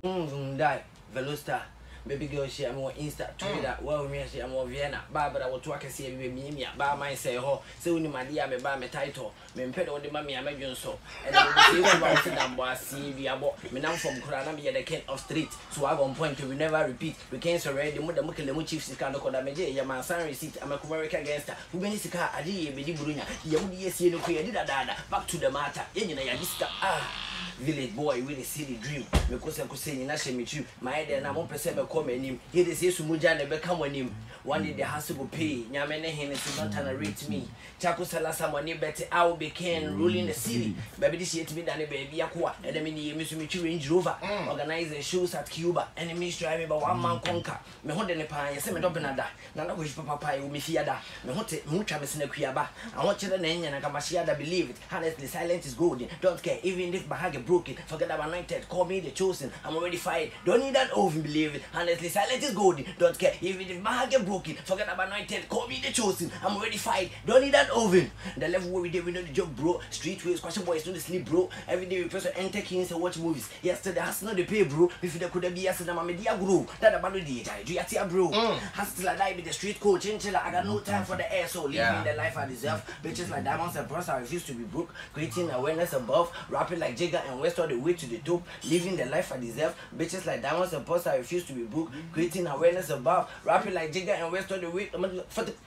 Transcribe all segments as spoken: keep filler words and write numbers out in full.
Die, Velosta. Baby girl, she am on Insta, Twitter, well, me, she am on Vienna, Barbara, what I can see me, by my say, oh, so my dear, me buy my title, me pedo the mammy, I imagine so. And I will see them was see the about me now from Kurana, the king of street, so I won't point to we never repeat. We can't surrender the mother Mukin chiefs, the kind of Kodamaje, Yaman San receipt, I'm a American gangster, who been sick, I did, Bidi Brunia, Yahudi, see no created a dada, back to the matter, in a ah. Village boy with a silly dream. Because I could say in National Meet you, my idea and I won't perceive a comment him. Here is yes, Mujana become on him. One day the house will pay. Yamene Hennessy not tolerate me. Chaco Sala someone better I will be can ruling the city. Baby, this year to be done a baby aqua, and I mean, you miss me to Range Rover, organizing shows at Cuba, and me driving by one man conquer. Me hold in a pie, send me up another. None of which papa will be fiada. Me want it, Muchamis in a Cuiaba. I want you to name and I can believe it. Honestly, silence is golden. Don't care, even if Bahag broken, forget I'm anointed, call me the chosen, I'm already fired, don't need that oven, believe it, honestly, silence is golden, don't care, even if my heart get broken, forget I'm anointed, call me the chosen, I'm already fired, don't need that oven, the level where we did, we know the job, bro, streetways, question boys, don't sleep, bro, every day we press to enter kings and watch movies, yesterday, has not the pay, bro, if there could be as a media grow, that about the day, do you see, bro, has still I die with the street coach, chinchila, I got no time for the air, so living yeah. the life I deserve, bitches like diamonds and pearls, I refuse to be broke, creating awareness above, rapping like Jigga and West all the way to the top, living the life I deserve. Bitches like diamonds and pearls, I refuse to be broke. Creating awareness above, rapping like Jigga and West all the way for the.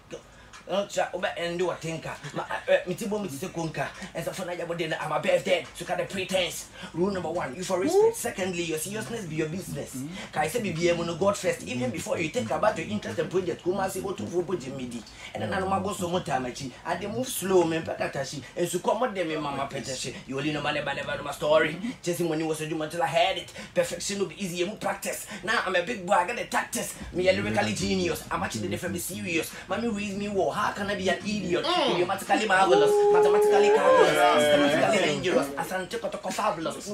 And do a tinker. Me tibo me tise kunka. And so for na yabo dey I'm a birthday. So kind of pretense. Rule number one, you for respect. Secondly, your seriousness be your business. Can I say be be no God first? Even before you think about your interest and project, come and see what to for budget midi. And then I go so much time achi. And they move slow, me pakatashi. And so come them in mama petashi. You only know money never my story. Chasing money was a do until I had it. Perfection will be easy and practice. Now I'm a big boy, I got the tactics. Me a lyrically genius. I'm actually different, be serious. Mommy raised me war. How can I be an idiot? Mm. You're mathematically marvelous, mathematically calculus, systematically dangerous, as an anticotoco fabulous.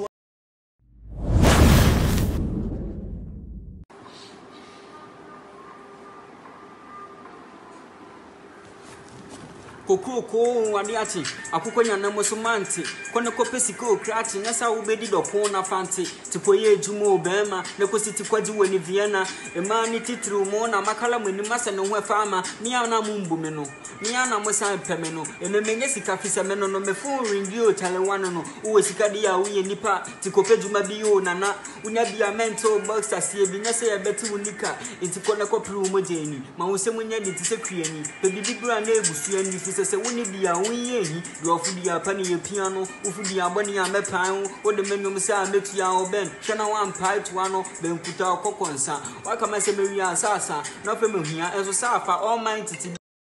Koko ko wadiati akukonya na musumanti kone kopesiko krati nasa ubedi dopo na fanti tipoye ejumo obema ne kositi kwaji woni Vienna emani titru mo na makala mweni masa no ho fama ni ana mumbu me no ni ana musan peme no ememenye sika fisa me no no mefu rindio tale wano no uwe sika dia uye nipa tikopejuma biyo nana unya bia mental boxer sie bi nyese ya beti unika intikone kopru mo jeni ma wo semunya di tisekwiani pe bibibra na ebusu ani se woni bia wonye hi do ofudia pa ne ye piano ofudia boni a mepan wo de menum sa metua oben hwena wan pipe wano benkuta okokonsa waka ma se mewia asasa na fa mehia enso safa all mind titi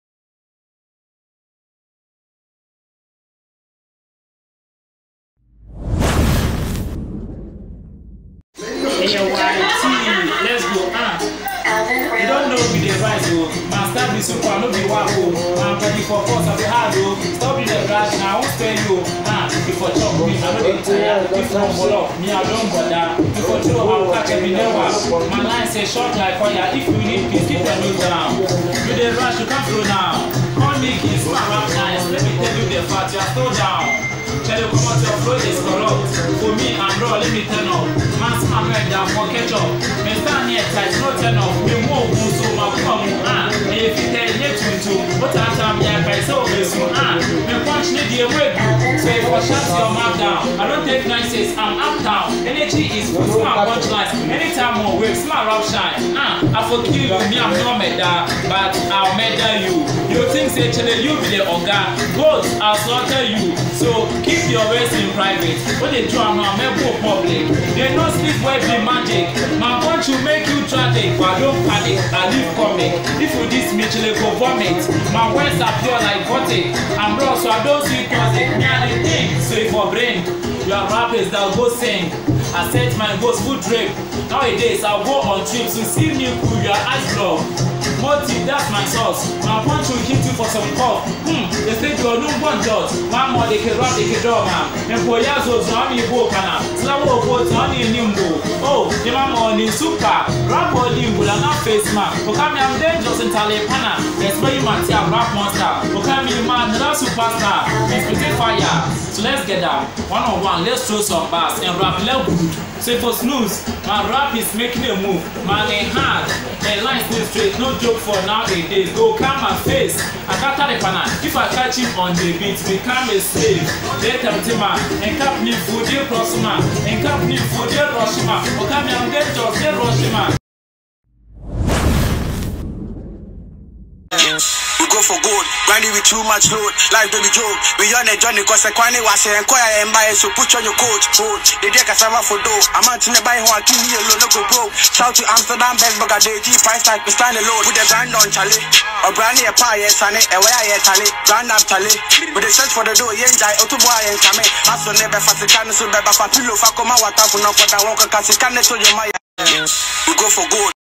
let's go ah. You don't know me the right so master be super no be wako I'm ready for force of the hard oh stop in the rush now I won't spare you ah before chop me I know they tire if no follow me I don't bother before throw how catch me never my line say short like fire if you need peace keep your nose down you the rush you can't flow now all me kids my rap nice let me tell you the fact you are slow down tell you come out your flow is corrupt for me I'm raw let me turn up man's my red down for catch up me stand here tight no turn up me move so my come ah if you tell you to what time ya kai so be so ah me punch need the way so if I shut your mouth down I don't take nices I'm up down energy is for my punch lines anytime more waves my rap shine ah I for kill you me I'm not murder but I'll murder you you think say chele you be the oga both I'll slaughter you so keep your ways in private when they do am am go public they no sleep where be magic my punch will make you tragic but don't panic I live comic if you this me chele go vomit my words are pure like vodka I'm raw so I don't see toxic me and the thing so if for brain your rappers that go sing I set my goals food drip nowadays I'll go on trips to see me cool your eyes blow Moti, that's my sauce. My punch will hit you for some cough. Hmm, they say you're no one does. One more they can rap, they can draw, man. And for years, was on me, Bokana. Slow boats on in Nimbo. Oh, the mama on in super. Rap on Nimbo, and not face man. Okami, I'm dangerous in Talepana. That's why you might see a rap monster. Okami, man, that's superstar. It's pretty fire. So let's get down. One on one, let's throw some bars and rap let good. So for snooze, my rap is making a move. Man ain't hard. And line still straight, no joke for nowadays. Go calm my face. I can't tell the pana. If I catch him on the beat, become a slave. They tell me man, and cap me food, they prosuma. And cap me food, they rushima. Okay, I'm dead just, they rushima. We go for gold, grinding with too much load. Life don't be joke. We on a journey cause I can't was saying quiet and buy so put on your coat. Road, they take a server for dough. I'm out to buy one kill me alone, look broke. Shout to Amsterdam, best bugger day, G price tag, we stand alone. Put the brand on Charlie. A brand new pie, yes, and a way I Charlie. Brand up Charlie. With the search for the door, yen die, auto boy and Kame. Also never fast the can so beba for pillow for come out for no for the walker cause it can't to your Maya. We go for gold.